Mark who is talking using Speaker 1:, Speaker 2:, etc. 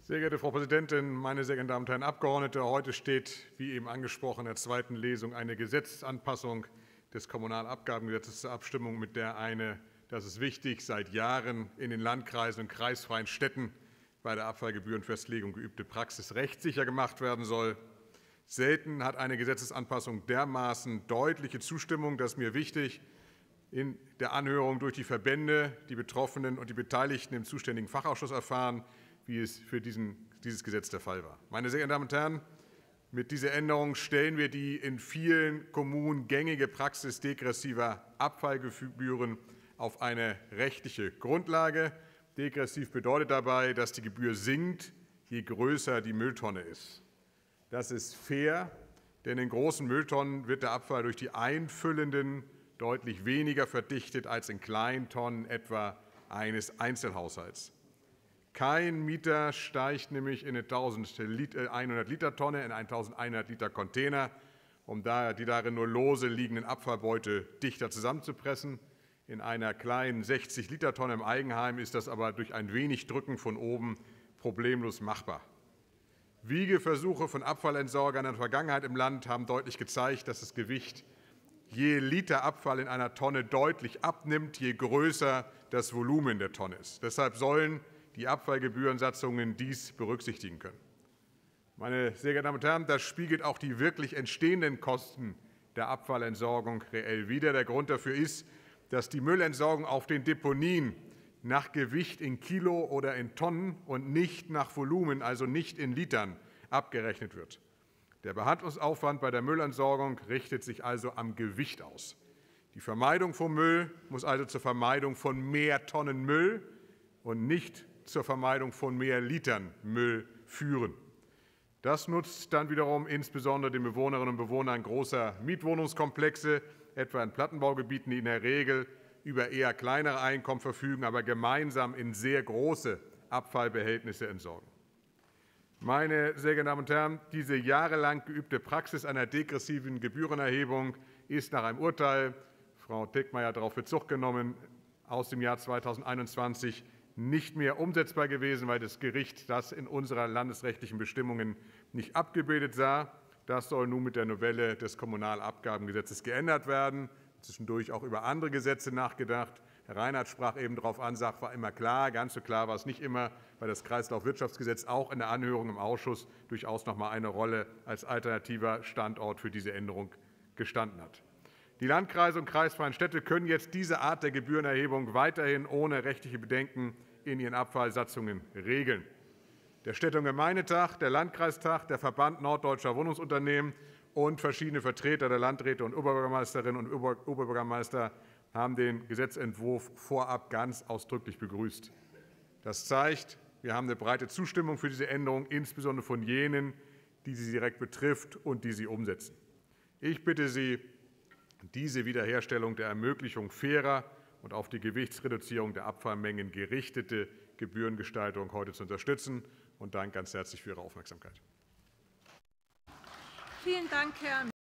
Speaker 1: Sehr geehrte Frau Präsidentin, meine sehr geehrten Damen und Herren Abgeordnete! Heute steht, wie eben angesprochen, in der zweiten Lesung eine Gesetzesanpassung des Kommunalabgabengesetzes zur Abstimmung, mit der eine, das ist wichtig, seit Jahren in den Landkreisen und kreisfreien Städten bei der Abfallgebührenfestlegung geübte Praxis rechtssicher gemacht werden soll. Selten hat eine Gesetzesanpassung dermaßen deutliche Zustimmung, das ist mir wichtig, in der Anhörung durch die Verbände, die Betroffenen und die Beteiligten im zuständigen Fachausschuss erfahren, wie es für dieses Gesetz der Fall war. Meine sehr geehrten Damen und Herren, mit dieser Änderung stellen wir die in vielen Kommunen gängige Praxis degressiver Abfallgebühren auf eine rechtliche Grundlage. Degressiv bedeutet dabei, dass die Gebühr sinkt, je größer die Mülltonne ist. Das ist fair, denn in großen Mülltonnen wird der Abfall durch die einfüllenden deutlich weniger verdichtet als in kleinen Tonnen etwa eines Einzelhaushalts. Kein Mieter steigt nämlich in eine 1.100-Liter-Tonne, in einen 1.100-Liter-Container, um die darin nur lose liegenden Abfallbeute dichter zusammenzupressen. In einer kleinen 60-Liter-Tonne im Eigenheim ist das aber durch ein wenig Drücken von oben problemlos machbar. Wiegeversuche von Abfallentsorgern in der Vergangenheit im Land haben deutlich gezeigt, dass das Gewicht je Liter Abfall in einer Tonne deutlich abnimmt, je größer das Volumen der Tonne ist. Deshalb sollen die Abfallgebührensatzungen dies berücksichtigen können. Meine sehr geehrten Damen und Herren, das spiegelt auch die wirklich entstehenden Kosten der Abfallentsorgung reell wider. Der Grund dafür ist, dass die Müllentsorgung auf den Deponien nach Gewicht in Kilo oder in Tonnen und nicht nach Volumen, also nicht in Litern, abgerechnet wird. Der Behandlungsaufwand bei der Müllentsorgung richtet sich also am Gewicht aus. Die Vermeidung von Müll muss also zur Vermeidung von mehr Tonnen Müll und nicht zur Vermeidung von mehr Litern Müll führen. Das nutzt dann wiederum insbesondere den Bewohnerinnen und Bewohnern großer Mietwohnungskomplexe, etwa in Plattenbaugebieten, die in der Regel über eher kleinere Einkommen verfügen, aber gemeinsam in sehr große Abfallbehältnisse entsorgen. Meine sehr geehrten Damen und Herren, diese jahrelang geübte Praxis einer degressiven Gebührenerhebung ist nach einem Urteil, Frau Tegmayr hat darauf Bezug genommen, aus dem Jahr 2021 nicht mehr umsetzbar gewesen, weil das Gericht das in unserer landesrechtlichen Bestimmungen nicht abgebildet sah. Das soll nun mit der Novelle des Kommunalabgabengesetzes geändert werden. Zwischendurch auch über andere Gesetze nachgedacht. Herr Reinhardt sprach eben darauf an, Sach war immer klar. Ganz so klar war es nicht immer, weil das Kreislaufwirtschaftsgesetz auch in der Anhörung im Ausschuss durchaus noch mal eine Rolle als alternativer Standort für diese Änderung gestanden hat. Die Landkreise und kreisfreien Städte können jetzt diese Art der Gebührenerhebung weiterhin ohne rechtliche Bedenken in ihren Abfallsatzungen regeln. Der Städte- und Gemeindetag, der Landkreistag, der Verband Norddeutscher Wohnungsunternehmen und verschiedene Vertreter der Landräte und Oberbürgermeisterinnen und Oberbürgermeister haben den Gesetzentwurf vorab ganz ausdrücklich begrüßt. Das zeigt, wir haben eine breite Zustimmung für diese Änderung, insbesondere von jenen, die sie direkt betrifft und die sie umsetzen. Ich bitte Sie, diese Wiederherstellung der Ermöglichung fairer und auf die Gewichtsreduzierung der Abfallmengen gerichtete Gebührengestaltung heute zu unterstützen und danke ganz herzlich für Ihre Aufmerksamkeit.
Speaker 2: Vielen Dank, Herr